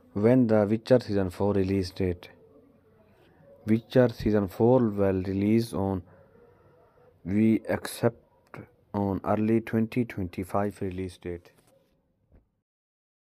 When the Witcher Season 4 release date? Witcher Season 4 will release on we accept on early 2025 release date.